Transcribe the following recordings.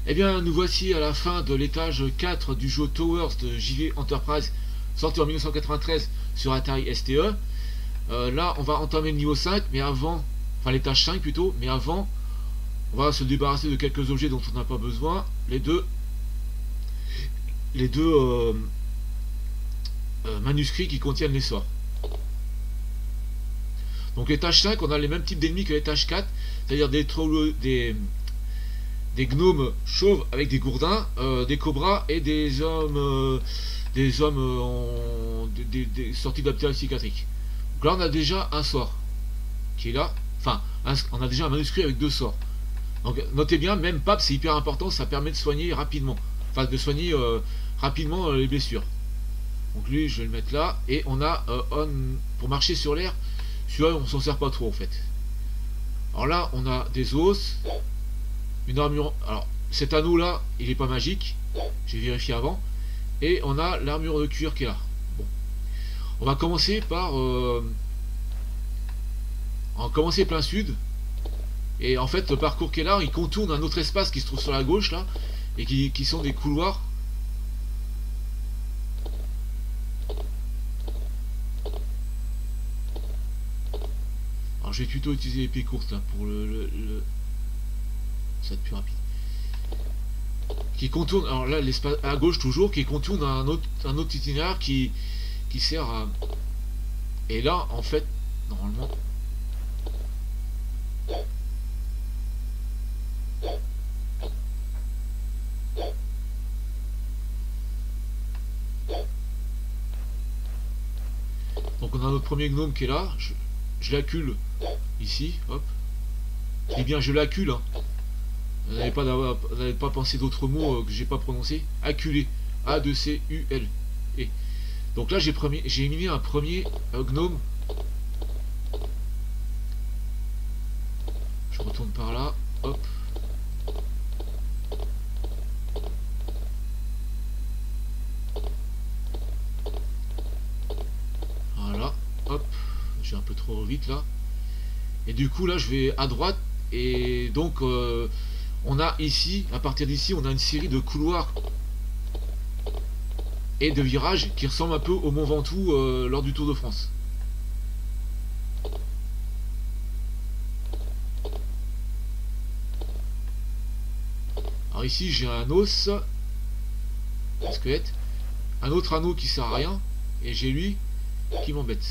Eh bien, nous voici à la fin de l'étage 4 du jeu Towers de JV Enterprise, sorti en 1993 sur Atari STE. Là, on va entamer le niveau 5, mais avant, enfin l'étage 5 plutôt, mais avant, on va se débarrasser de quelques objets dont on n'a pas besoin. Les deux manuscrits qui contiennent les sorts. Donc l'étage 5, on a les mêmes types d'ennemis que l'étage 4, c'est-à-dire des gnomes chauves avec des gourdins, des cobras et des hommes sortis de la psychiatrique. Donc là on a déjà un sort qui est là, enfin on a déjà un manuscrit avec deux sorts. Donc notez bien, même PAP c'est hyper important, ça permet de soigner rapidement, enfin de soigner rapidement les blessures. Donc lui je vais le mettre là, et on a pour marcher sur l'air, celui-là on s'en sert pas trop en fait. Alors là on a des os, une armure. Alors cet anneau là il est pas magique, j'ai vérifié avant, et on a l'armure de cuir qui est là. Bon, on va commencer par plein sud, et en fait le parcours qui est là il contourne un autre espace qui se trouve sur la gauche là, et qui sont des couloirs. Alors je vais plutôt utiliser l'épée courte là pour ça va être plus rapide. Qui contourne, alors là l'espace à gauche toujours, qui contourne un autre itinéraire qui sert à. Et là en fait normalement. Donc on a notre premier gnome qui est là, je l'accule ici, hop. Je dis bien je l'accule, hein. Vous n'avez pas pensé d'autres mots que j'ai pas prononcé. Acculé, A-2-C-U-L. Et donc là j'ai éliminé un premier gnome. Je retourne par là, hop. Voilà, hop. J'ai un peu trop vite là. Et du coup là je vais à droite, et donc on a ici, à partir d'ici, on a une série de couloirs et de virages qui ressemblent un peu au Mont Ventoux lors du Tour de France. Alors ici j'ai un os, un squelette, un autre anneau qui sert à rien, et j'ai lui qui m'embête.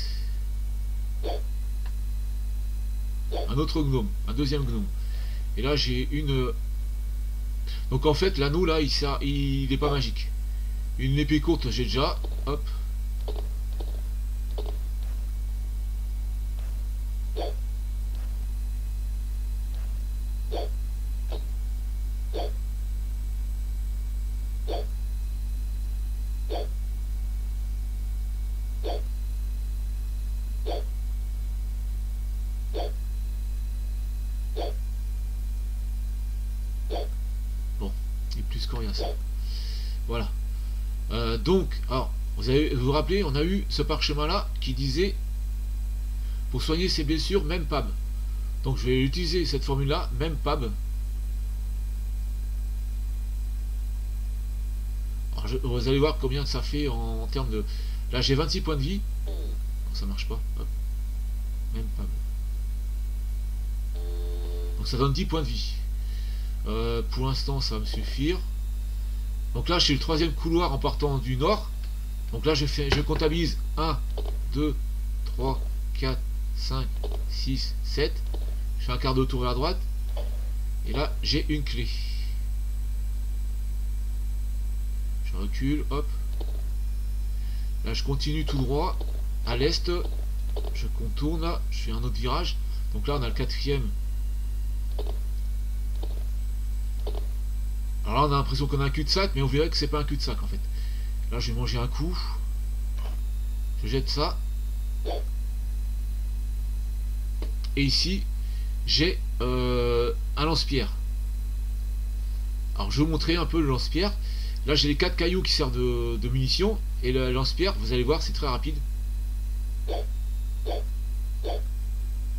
Un autre gnome, un deuxième gnome. Et là j'ai une. Donc en fait l'anneau là il est pas magique. Une épée courte j'ai déjà. Hop. Bon, il est plus coriace. Voilà. Donc, alors, vous vous rappelez, on a eu ce parchemin là qui disait pour soigner ses blessures, même PAB. Donc je vais utiliser cette formule là, même PAB. Alors, vous allez voir combien ça fait en termes de. Là j'ai 26 points de vie. Non, ça marche pas. Hop. Même PAB. Donc ça donne 10 points de vie. Pour l'instant ça va me suffire. Donc là, je suis le troisième couloir en partant du nord. Donc là, je comptabilise 1, 2, 3, 4, 5, 6, 7. Je fais un quart de tour vers la droite. Et là, j'ai une clé. Je recule, hop. Là, je continue tout droit. À l'est, je contourne là. Je fais un autre virage. Donc là, on a le quatrième. Alors là on a l'impression qu'on a un cul-de-sac, mais on verrait que c'est pas un cul-de-sac en fait. Là je vais manger un coup. Je jette ça. Et ici j'ai un lance-pierre. Alors je vais vous montrer un peu le lance-pierre. Là j'ai les 4 cailloux qui servent de munitions. Et le lance-pierre, vous allez voir, c'est très rapide.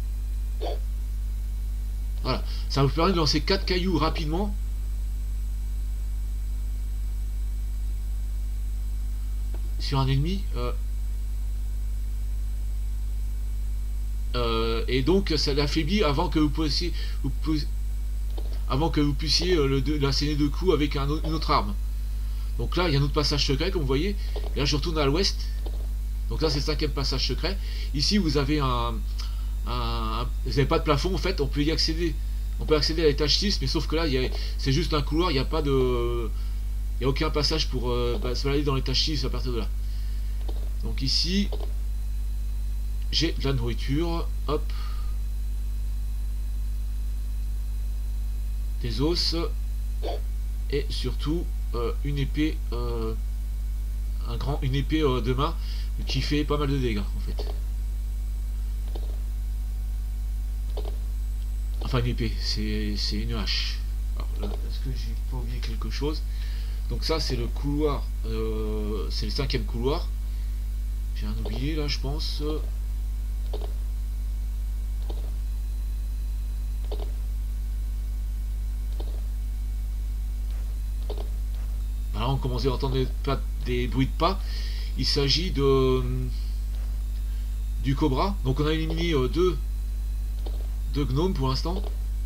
Voilà. Ça vous permet de lancer 4 cailloux rapidement. sur un ennemi. Et donc ça l'affaiblit avant que vous puissiez l'asséner de coups avec une autre arme. Donc là il y a un autre passage secret comme vous voyez. Et là je retourne à l'ouest. Donc là c'est le 5e passage secret. Ici vous avez vous n'avez pas de plafond en fait, on peut y accéder. On peut accéder à l'étage 6, mais sauf que là c'est juste un couloir, il n'y a pas de. Il n'y a aucun passage pour se balader dans l'étage 6 à partir de là. Donc ici, j'ai de la nourriture, hop, des os, et surtout une épée, une épée de main qui fait pas mal de dégâts en fait. Enfin une épée, c'est une hache. Alors là, est-ce que j'ai pas oublié quelque chose? Donc ça c'est le couloir, c'est le 5e couloir. J'ai un oublié là je pense. Alors on commence à entendre des bruits de pas. Il s'agit du cobra. Donc on a éliminé deux gnomes pour l'instant.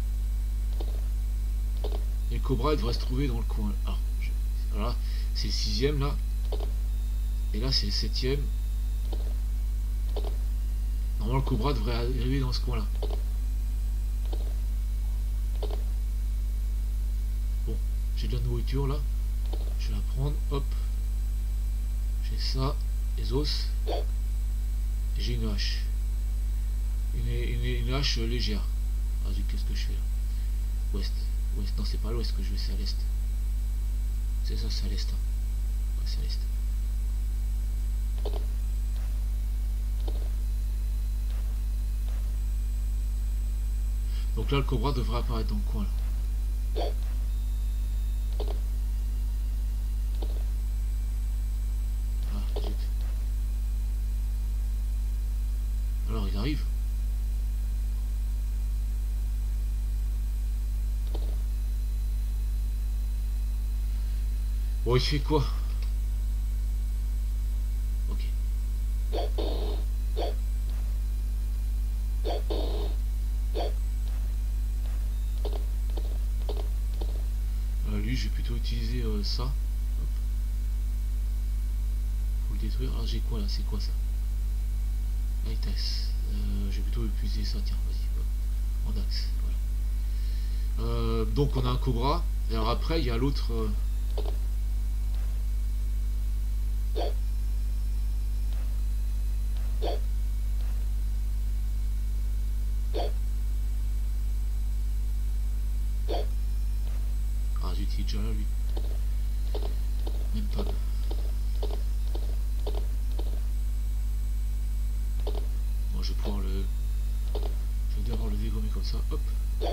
Et le cobra il devrait se trouver dans le coin. Alors, voilà, c'est le 6e là. Et là c'est le 7e. Normalement le cobra devrait arriver dans ce coin là. Bon, j'ai de la nourriture là. Je vais la prendre, hop. J'ai ça, les os. Et j'ai une hache. Une hache légère. Ah zut, qu'est-ce que je fais là? Ouest. Non, c'est pas l'ouest que je vais, c'est à l'est. C'est ça, c'est à l'est. Hein. Ouais, c'est à l'est. Donc là, le cobra devrait apparaître dans le coin là. Ah, zut. Alors, il arrive. Bon, il fait quoi? Ok. Lui, je vais plutôt utiliser ça. Hop. Faut le détruire. Ah, j'ai quoi là? C'est quoi ça? Vitesse. Je vais plutôt utiliser ça. Tiens, vas-y. En axe. Voilà. Donc, on a un cobra. Et alors après, il y a l'autre. Ah zut, il est déjà là lui. Même pas. Bon, je vais pouvoir le. Je vais devoir le dégommer comme ça. Hop.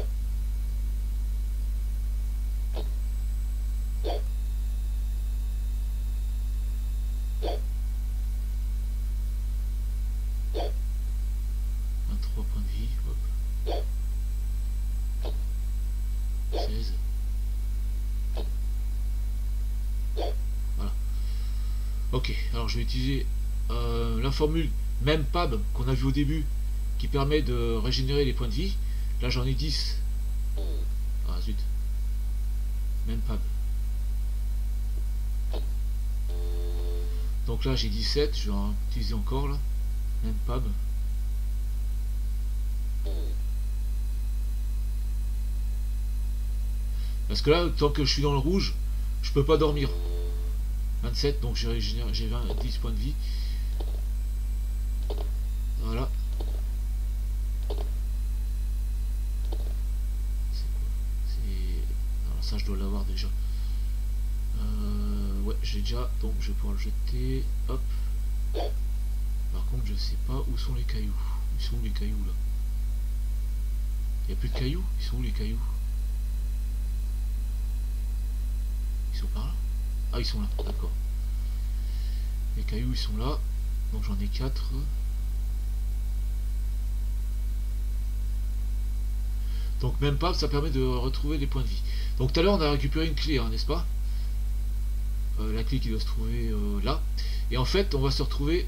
Ok, alors je vais utiliser la formule même PAB qu'on a vu au début qui permet de régénérer les points de vie. Là j'en ai 10. Ah zut. Même PAB. Donc là j'ai 17, je vais en utiliser encore là. Même PAB. Parce que là, tant que je suis dans le rouge, je peux pas dormir. 27, donc j'ai 10 points de vie. Voilà. C'est quoi? Alors ça, je dois l'avoir déjà. Ouais, j'ai déjà, donc je vais pouvoir le jeter. Hop. Par contre, je sais pas où sont les cailloux. Ils sont où les cailloux là? Il n'y a plus de cailloux? Ils sont où les cailloux? Ils sont par là? Ah, ils sont là, d'accord. Les cailloux, ils sont là. Donc j'en ai 4. Donc même pas, ça permet de retrouver les points de vie. Donc tout à l'heure, on a récupéré une clé, hein, n'est-ce pas? La clé qui doit se trouver là. Et en fait, on va se retrouver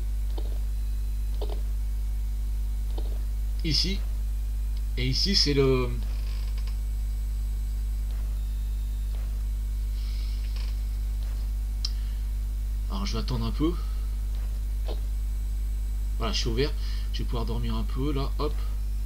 ici. Et ici, c'est le... Alors, je vais attendre un peu. Voilà, je suis au vert. Je vais pouvoir dormir un peu, là. Hop.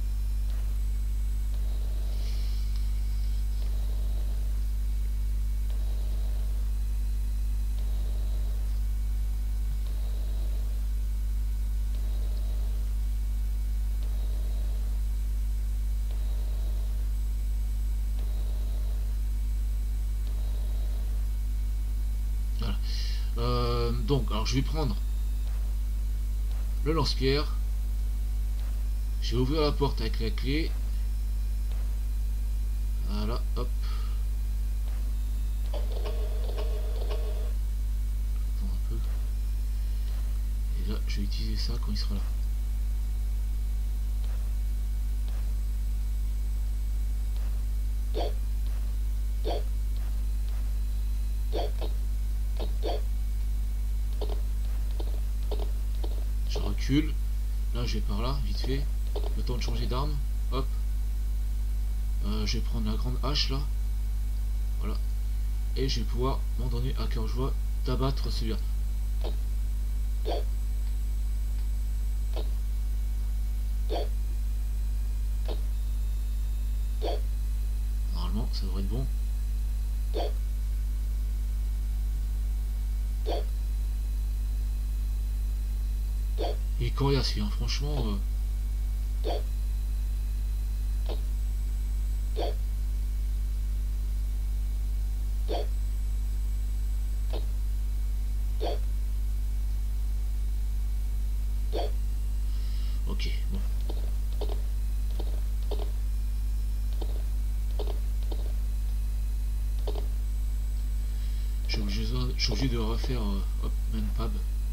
Voilà. Donc, alors je vais prendre le lance-pierre. Je vais ouvrir la porte avec la clé. Voilà, hop. Attends un peu. Et là, je vais utiliser ça quand il sera là. Je recule. Là, je vais par là, vite fait. Le temps de changer d'arme. Hop. Je vais prendre la grande hache là. Voilà. Et je vais pouvoir m'en donner à cœur joie d'abattre celui-là. Normalement, ça devrait être bon. Il est coriace, hein, franchement. Ok, bon. Je suis obligé de refaire hop, même pab.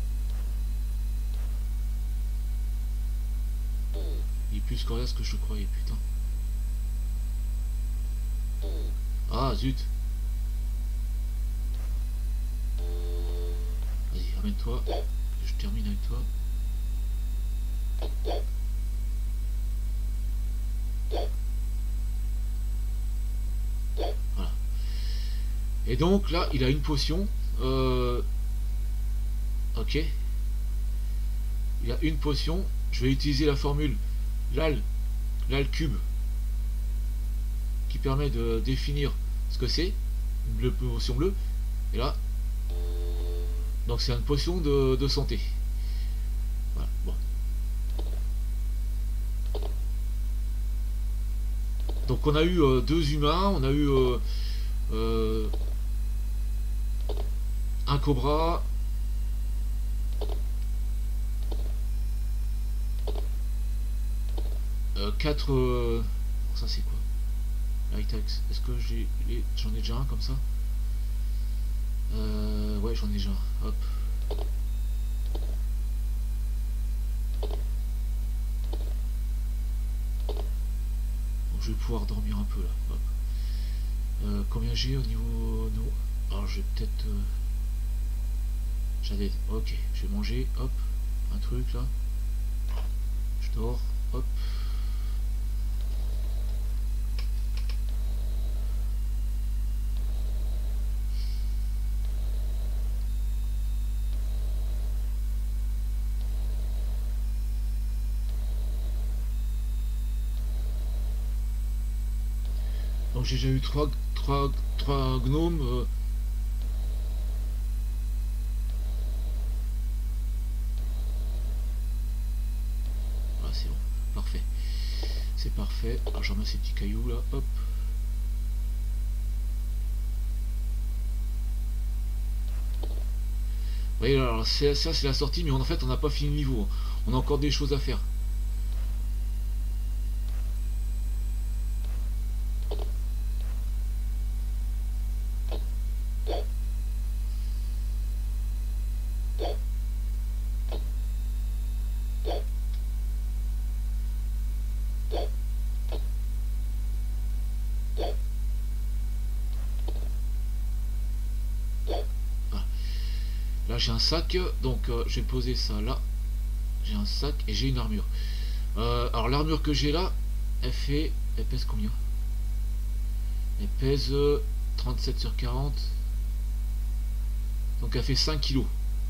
Il est plus coriace que je croyais, putain. Ah zut. Vas-y, ramène-toi. Je termine avec toi. Voilà. Et donc là, il a une potion. Ok. Il a une potion. Je vais utiliser la formule LAL cube qui permet de définir ce que c'est. Une potion bleue. Et là. Donc c'est une potion de santé. Voilà. Bon. Donc on a eu deux humains. On a eu un cobra. Quatre... ça c'est quoi? Lightex. Est-ce que j'en ai déjà un comme ça? Ouais, j'en ai déjà un. Hop. Donc, je vais pouvoir dormir un peu là. Hop. Combien j'ai au niveau... Non. Alors je vais peut-être... J'avais... Ok, je vais manger. Hop. Un truc là. Je dors. Hop. Donc j'ai déjà eu trois gnomes. Voilà, c'est bon. Parfait. C'est parfait. Alors je ramasse ces petits cailloux là. Hop. Vous voyez, alors ça c'est la sortie, mais en fait on n'a pas fini le niveau. On a encore des choses à faire. Là j'ai un sac, donc je vais poser ça là. J'ai un sac et j'ai une armure. Alors l'armure que j'ai là, elle pèse combien? Elle pèse 37 sur 40. Donc elle fait 5 kilos.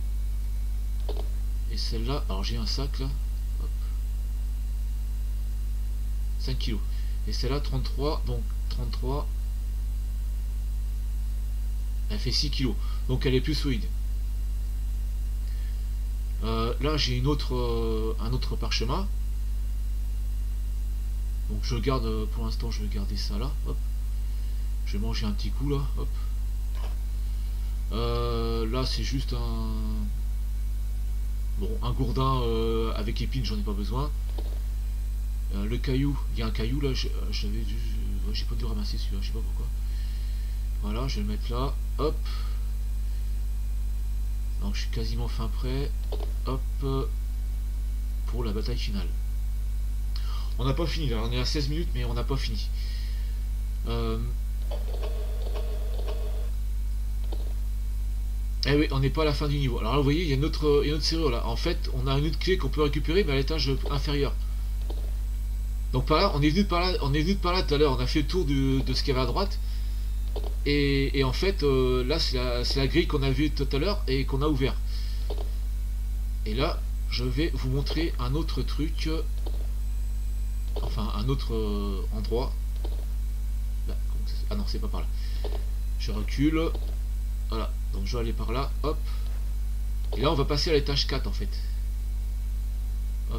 Et celle-là, alors j'ai un sac là. Hop. 5 kilos. Et celle-là 33, donc 33. Elle fait 6 kilos. Donc elle est plus solide. Là j'ai un autre parchemin. Donc je garde, pour l'instant je vais garder ça là. Hop. Je vais manger un petit coup là. Hop. Là c'est juste un gourdin avec épines, j'en ai pas besoin. Le caillou, il y a un caillou là, j'ai pas dû ramasser celui-là, je sais pas pourquoi. Voilà, je vais le mettre là. Hop. Donc je suis quasiment fin prêt. Hop. Pour la bataille finale. On n'a pas fini là, on est à 16 minutes mais on n'a pas fini. Eh oui, on n'est pas à la fin du niveau. Alors là, vous voyez, il y a une autre serrure là. En fait, on a une autre clé qu'on peut récupérer, mais à l'étage inférieur. Donc par là, on est venu par là tout à l'heure. On a fait le tour de ce qu'il y avait à droite. Et en fait, là, c'est la grille qu'on a vue tout à l'heure et qu'on a ouvert. Et là, je vais vous montrer un autre truc. Enfin, un autre endroit. Là, ah non, c'est pas par là. Je recule. Voilà, donc je vais aller par là, hop. Et là on va passer à l'étage 4 en fait. Hop.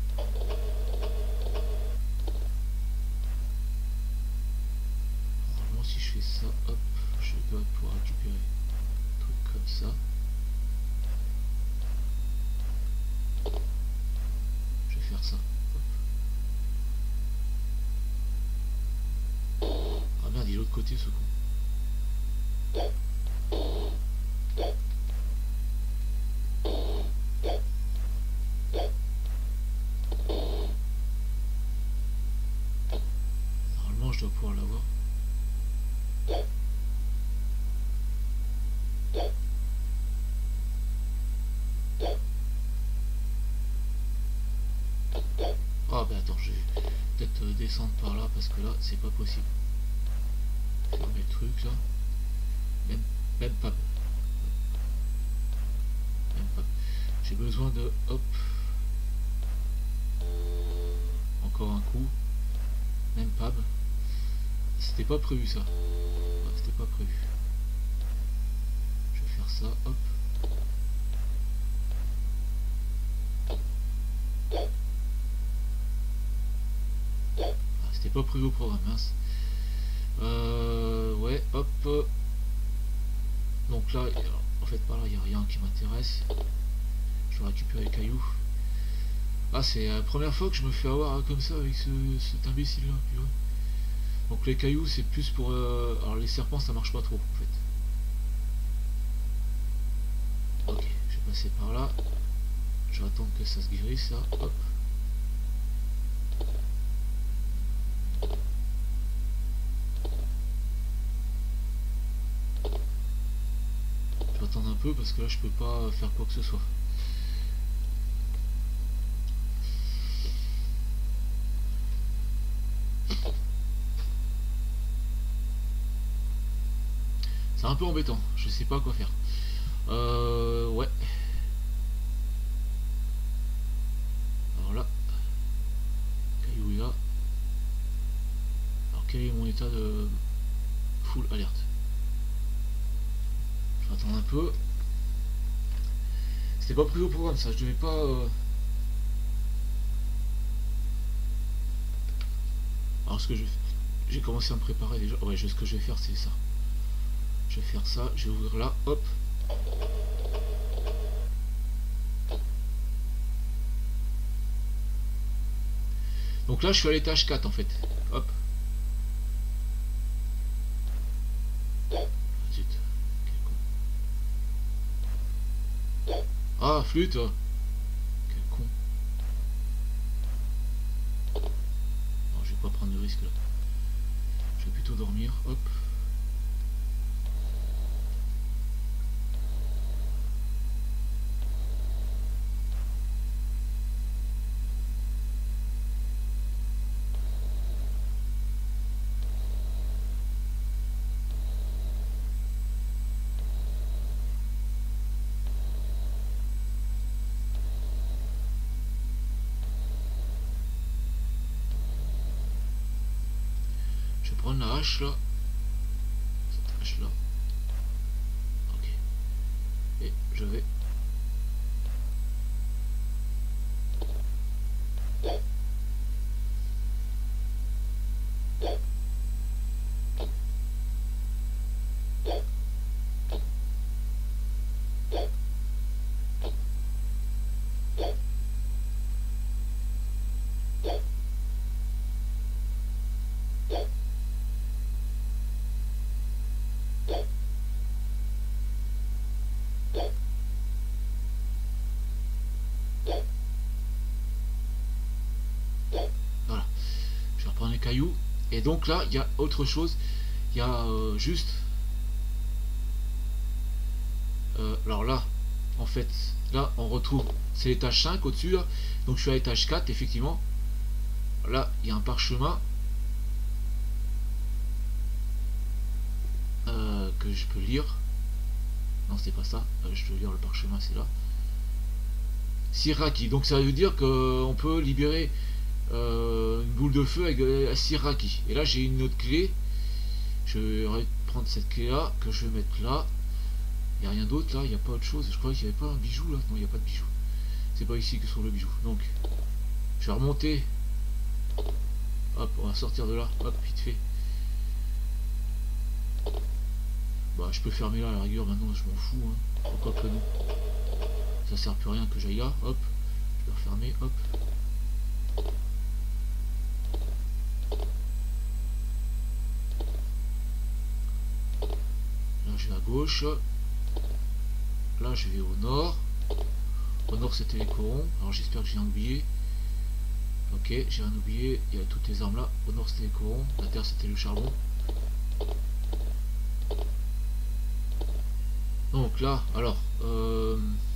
Normalement si je fais ça, hop, je dois pouvoir récupérer un truc comme ça. Je vais faire ça. Hop. Ah merde, il est de l'autre côté ce con. Normalement je dois pouvoir l'avoir. Ah bah attends, je vais peut-être descendre par là parce que là c'est pas possible. Fermer le truc là. Même pas. Même pas. J'ai besoin de... Hop. Encore un coup. Même pas. C'était pas prévu ça. Ouais, c'était pas prévu. Je vais faire ça. Hop. Ah, c'était pas prévu au programme. Mince. Ouais. Hop. Donc là, alors, en fait par là il n'y a rien qui m'intéresse. Je vais récupérer les cailloux. Ah, c'est la première fois que je me fais avoir comme ça avec cet imbécile là. Donc les cailloux c'est plus pour... alors les serpents ça marche pas trop en fait. Ok, je vais passer par là. Je vais attendre que ça se guérisse là. Hop. Attendre un peu parce que là je peux pas faire quoi que ce soit. C'est un peu embêtant, je sais pas quoi faire. Ouais. Alors là, caillou est là. Alors quel est mon état de full alerte? Je vais attendre un peu. C'était pas prévu au programme ça, je devais pas... Alors ce que j'ai commencé à me préparer déjà. Ouais, ce que je vais faire c'est ça. Je vais faire ça, je vais ouvrir là, hop. Donc là je suis à l'étage 4 en fait. Hop. Zut. Ah, flûte. Quel con. Non, je vais pas prendre de risque là. Je vais plutôt dormir. Hop. prendre la hache là. Cette hache là. Ok. Et je vais. Voilà. Je vais reprendre les cailloux. Et donc là, il y a autre chose. Il y a juste. Alors là, en fait, là, on retrouve. C'est l'étage 5 au-dessus. Donc je suis à l'étage 4, effectivement. Là, il y a un parchemin. Que je peux lire. Non, c'est pas ça. Je peux lire le parchemin, c'est là. Siraki. Donc ça veut dire qu'on peut libérer une boule de feu avec Siraki. Et là, j'ai une autre clé. Je vais prendre cette clé là que je vais mettre là. Il n'y a rien d'autre là, il n'y a pas autre chose. Je croyais qu'il n'y avait pas un bijou là. Non, il n'y a pas de bijou. C'est pas ici que se trouve le bijou. Donc, je vais remonter. Hop, on va sortir de là. Hop, vite fait. Bah, je peux fermer là à la rigueur maintenant, je m'en fous. Hein. Pourquoi que non. Ça sert plus à rien que j'aille là. Hop, je vais refermer. Hop. Là, je vais à gauche. Là, je vais au nord. Au nord, c'était les corons. Alors, j'espère que j'ai rien oublié. Ok, j'ai rien oublié. Il y a toutes les armes là. Au nord, c'était les corons. La terre, c'était le charbon. Donc là, alors, je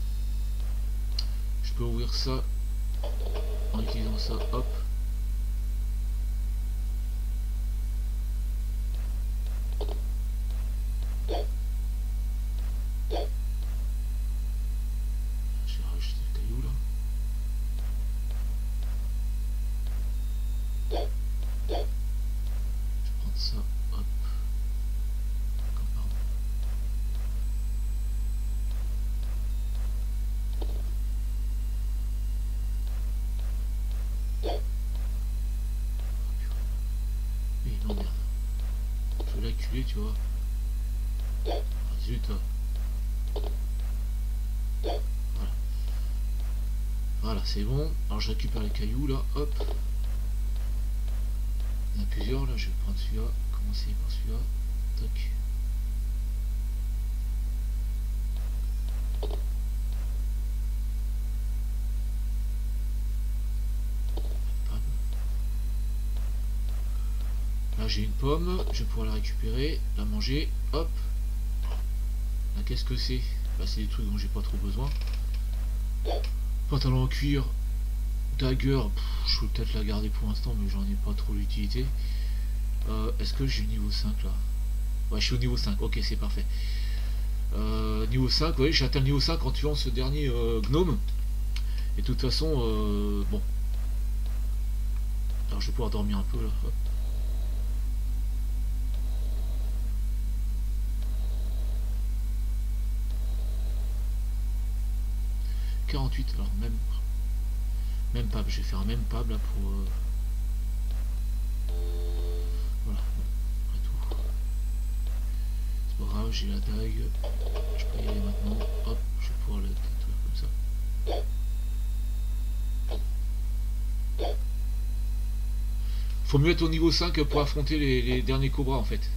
peux ouvrir ça en utilisant ça. Hop. Tu vois. Ah, zut. Voilà. Voilà, c'est bon. Alors je récupère les cailloux là. Hop. Il y en a plusieurs là. Je vais prendre celui-là. Commencer par celui-là. Tac. Là j'ai une pomme, je vais pouvoir la récupérer, la manger, hop. Là qu'est-ce que c'est? Bah c'est des trucs dont j'ai pas trop besoin. Pantalon en cuir, dagger, je peux peut-être la garder pour l'instant mais j'en ai pas trop l'utilité. Est-ce que j'ai niveau 5 là? Ouais, je suis au niveau 5, ok c'est parfait. Niveau 5, vous voyez, j'ai atteint le niveau 5 en tuant ce dernier gnome. Et de toute façon, bon. Alors je vais pouvoir dormir un peu là, hop. 48, alors même pab, je vais faire un même pab là pour voilà, après tout c'est pas grave, j'ai la dague, je peux y aller maintenant, hop, je vais pouvoir le détruire comme ça. Faut mieux être au niveau 5 pour affronter les derniers cobras en fait,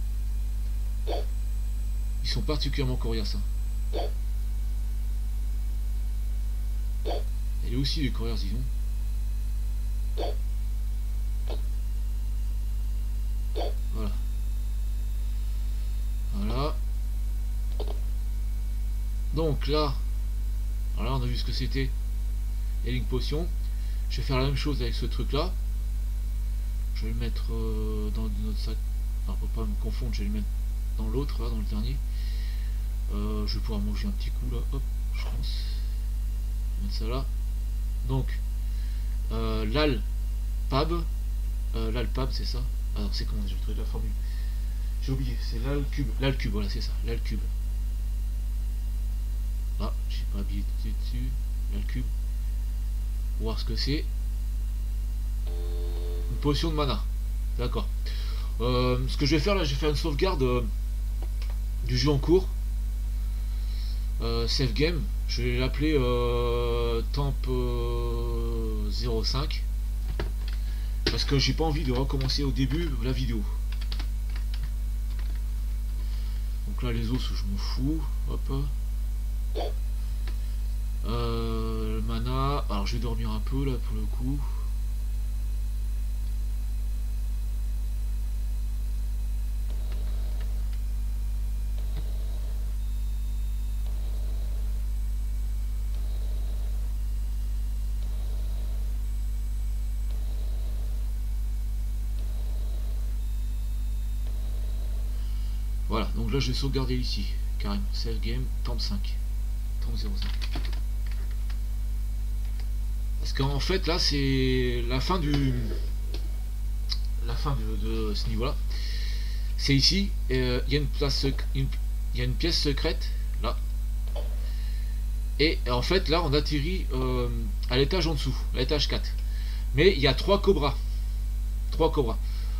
ils sont particulièrement coriaces hein. Et aussi les coureurs disons. Voilà. Voilà. Donc là, alors là on a vu ce que c'était. Healing potion. Je vais faire la même chose avec ce truc là. Je vais le mettre dans notre sac. Alors pour pas me confondre, je vais le mettre dans l'autre là, dans le dernier. Je vais pouvoir manger un petit coup là. Hop, je pense. Je vais mettre ça là. Donc l'alpab, l'alpab c'est ça, Ah non, c'est comment déjà le truc, la formule? J'ai oublié, c'est l'alcube. L'alcube, voilà, c'est ça, l'alcube. Ah, j'ai pas habillé dessus. L'alcube. Pour voir ce que c'est. Une potion de mana. D'accord. Ce que je vais faire là, je vais faire une sauvegarde du jeu en cours. Save game. Je vais l'appeler Temp 05. Parce que j'ai pas envie de recommencer au début la vidéo. Donc là les os je m'en fous. Hop. Le mana. Alors je vais dormir un peu là pour le coup. Voilà, donc là je vais sauvegarder ici, carrément, save game, temp 5, temp 05. Parce qu'en fait là c'est la fin de ce niveau-là. C'est ici, il y a une pièce secrète là. Et en fait là on atterrit à l'étage en dessous, à l'étage 4. Mais il y a 3 cobras. 3 cobras.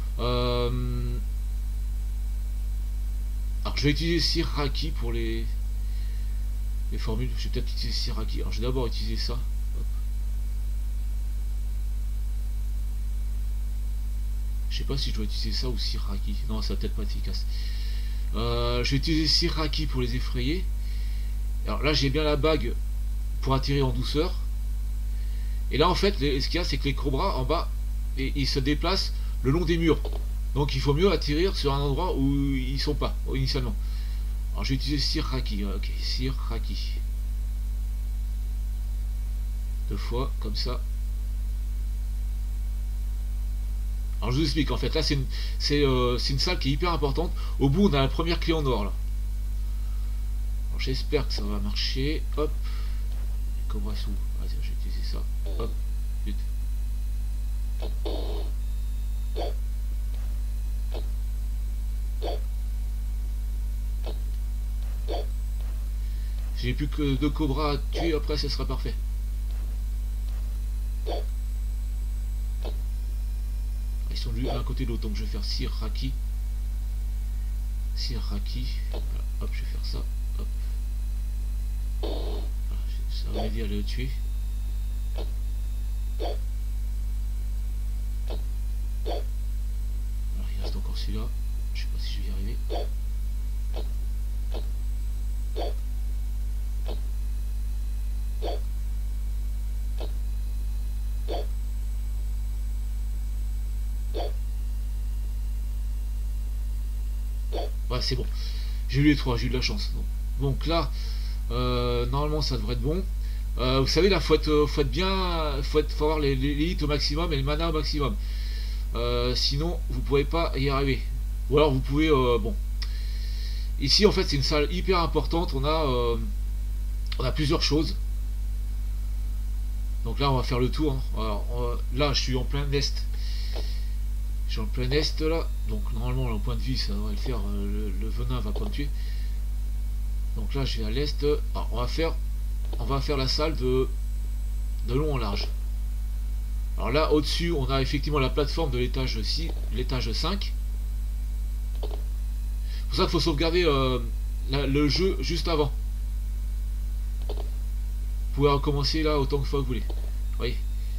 Alors je vais utiliser Siraki pour les formules. Je vais peut-être utiliser Siraki. Alors je vais d'abord utiliser ça. Hop. Je sais pas si je dois utiliser ça ou Siraki. Non, ça va peut-être pas être efficace. Je vais utiliser Siraki pour les effrayer. Alors là j'ai bien la bague pour attirer en douceur. Et là en fait ce qu'il y a c'est que les cobras en bas ils se déplacent le long des murs. Donc il faut mieux atterrir sur un endroit où ils sont pas initialement. Alors je vais utiliser Siraki. Ok, Siraki. 2 fois comme ça. Alors je vous explique en fait. Là c'est une salle qui est hyper importante. Au bout on a la première clé en or là. Alors j'espère que ça va marcher. Hop. Cobra sous. Vas-y, je vais utiliser ça. Hop. Vite. J'ai plus que 2 cobras à tuer, après ce sera parfait. Ils sont lui à côté de l'autre, donc je vais faire Siraki. Siraki. Voilà, hop, je vais faire ça. Hop. Voilà, ça va m'aider à le tuer. Alors, il reste encore celui-là. Je sais pas si je vais y arriver. Ouais, c'est bon. J'ai eu les 3, j'ai eu de la chance. Donc là, normalement ça devrait être bon. Vous savez là, faut être bien, faut avoir les hits au maximum et le mana au maximum. Sinon, vous pouvez pas y arriver. Ou alors vous pouvez, bon. Ici en fait c'est une salle hyper importante. On a plusieurs choses. Donc là on va faire le tour. Hein. Alors, là je suis en plein est. Je suis en plein est là, donc normalement le point de vue ça devrait le faire, le venin va pas me tuer. Donc là je vais à l'est. Alors, on va faire la salle de long en large. Alors là au dessus on a effectivement la plateforme de l'étage 6, l'étage 5. C'est pour ça qu'il faut sauvegarder le jeu juste avant. Vous pouvez recommencer là autant de fois que vous voulez. Vous voyez.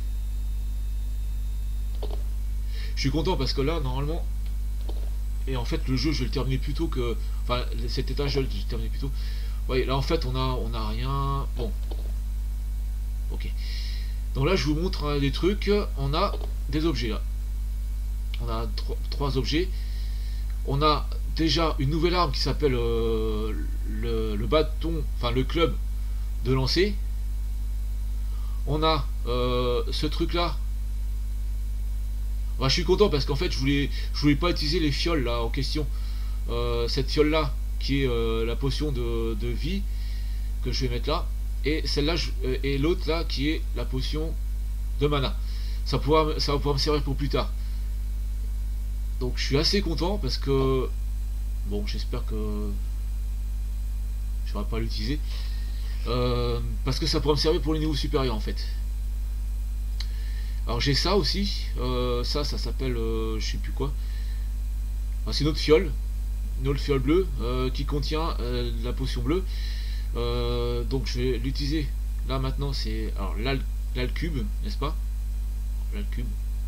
Je suis content parce que là, normalement, et en fait, le jeu, je vais le terminer plus tôt que. Enfin, cet étage, je vais le terminer plus tôt. Vous voyez, là, en fait, on a rien. Bon. Ok. Donc là, je vous montre des trucs. On a des objets là. On a 3 objets. On a déjà une nouvelle arme qui s'appelle le bâton, enfin le club de lancer. On a ce truc là. Bah, je suis content parce qu'en fait je voulais pas utiliser les fioles là en question. Cette fiole là qui est la potion de vie que je vais mettre là, et celle-là et l'autre là qui est la potion de mana. Ça va pouvoir me servir pour plus tard. Donc je suis assez content parce que bon, j'espère que je ne vais pas l'utiliser. Parce que ça pourrait me servir pour les niveaux supérieurs en fait. Alors j'ai ça aussi. Ça s'appelle je sais plus quoi. Enfin, c'est une autre fiole bleue qui contient de la potion bleue. Donc je vais l'utiliser. Là maintenant c'est alors l'alcube, n'est-ce pas? L'alcube.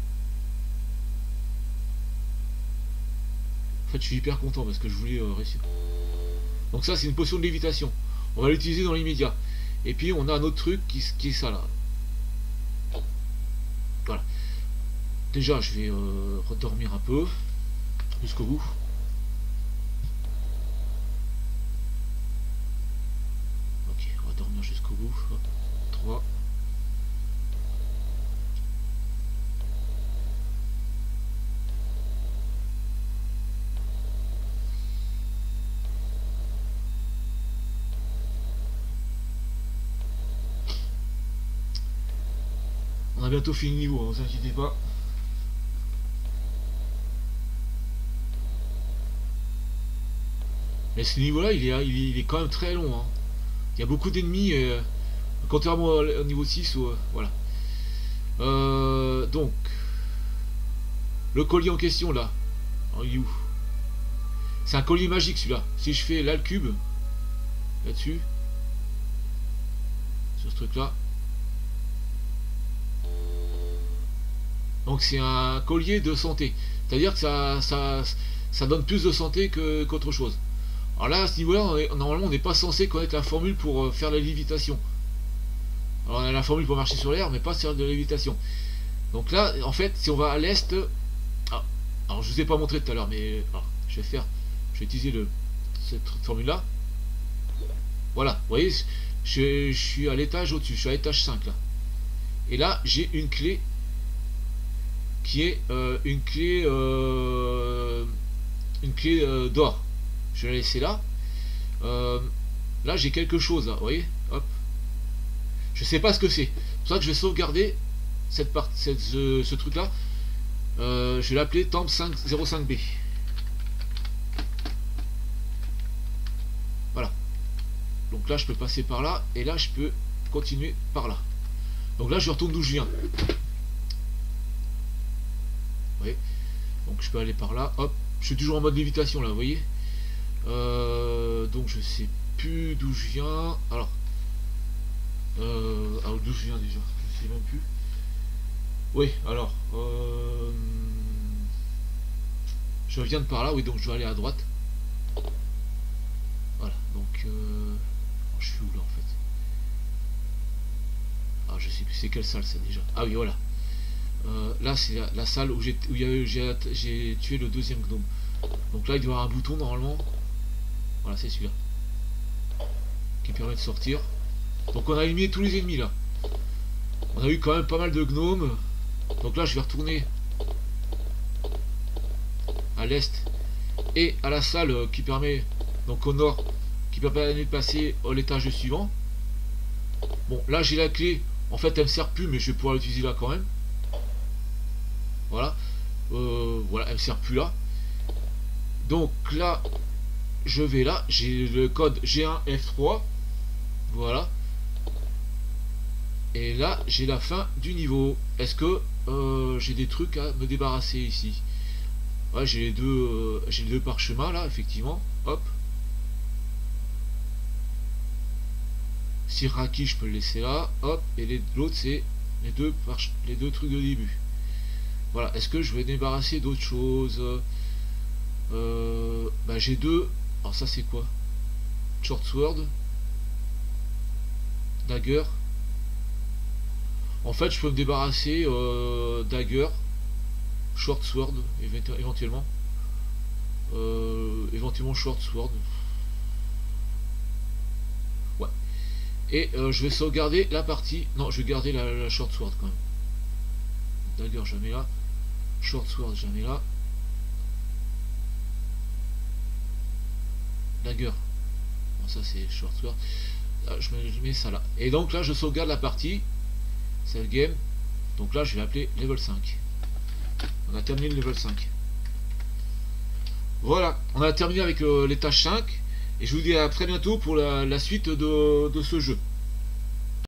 En fait je suis hyper content parce que je voulais réussir. Donc ça c'est une potion de lévitation. On va l'utiliser dans l'immédiat. Et puis on a un autre truc qui est ça là. Voilà. Déjà je vais redormir un peu jusqu'au bout. Ok, on va dormir jusqu'au bout. Hop, 3. On a bientôt fini le niveau, hein, vous inquiétez pas. Mais ce niveau-là, il est quand même très long. Hein. Il y a beaucoup d'ennemis, contrairement au niveau 6. Voilà. Donc, le collier en question, là. Il est où? C'est un collier magique, celui-là. Si je fais l'alcube, là-dessus, sur ce truc-là. Donc c'est un collier de santé. C'est-à-dire que ça donne plus de santé qu'autre chose. Alors là, à ce niveau-là, normalement, on n'est pas censé connaître la formule pour faire la lévitation. Alors on a la formule pour marcher sur l'air, mais pas sur de la lévitation. Donc là, en fait, si on va à l'est... alors je vous ai pas montré tout à l'heure, mais alors, je vais utiliser cette formule-là. Voilà, vous voyez, je suis à l'étage au-dessus, je suis à l'étage 5 là. Et là, j'ai une clé qui est une clé d'or. Je vais la laisser là. Là j'ai quelque chose là, vous voyez, hop. Je sais pas ce que c'est. C'est pour ça que je vais sauvegarder ce truc là. Je vais l'appeler Temple 505B. Voilà. Donc là je peux passer par là et là je peux continuer par là. Donc là je retourne d'où je viens. Donc je peux aller par là, hop, je suis toujours en mode lévitation là, vous voyez. Donc je sais plus d'où je viens. Alors d'où je viens déjà, je sais même plus. Oui, alors je viens de par là, oui, donc je vais aller à droite. Voilà, donc je suis où là en fait? Ah, je sais plus c'est quelle salle c'est déjà. Ah oui, voilà. Là c'est la salle où j'ai tué le deuxième gnome. Donc là il doit y avoir un bouton normalement. Voilà, c'est celui-là qui permet de sortir. Donc on a éliminé tous les ennemis là. On a eu quand même pas mal de gnomes. Donc là je vais retourner à l'est et à la salle qui permet, donc au nord, qui permet de passer à l'étage suivant. Bon là j'ai la clé. En fait elle me sert plus, mais je vais pouvoir l'utiliser là quand même. Voilà, voilà, elle me sert plus là. Donc là, je vais là, j'ai le code G1F3, voilà. Et là, j'ai la fin du niveau. Est-ce que j'ai des trucs à me débarrasser ici? Ouais, j'ai les deux parchemins là, effectivement. Hop. Siraki, je peux le laisser là. Hop. Et l'autre, c'est les deux trucs de début. Voilà, est-ce que je vais débarrasser d'autres choses? Bah, j'ai deux. Alors ça c'est quoi? Short sword. Dagger. En fait je peux me débarrasser dagger. Short sword éventuellement. Éventuellement short sword. Ouais. Et je vais sauvegarder la partie. Non, je vais garder la short sword quand même. Dagger jamais là. Short sword jamais là. Dagger. Bon, ça c'est short sword. Là, je mets ça là. Et donc là je sauvegarde la partie. Save game. Donc là je vais l'appeler level 5. On a terminé le level 5. Voilà, on a terminé avec les tâches 5, et je vous dis à très bientôt pour la suite de ce jeu.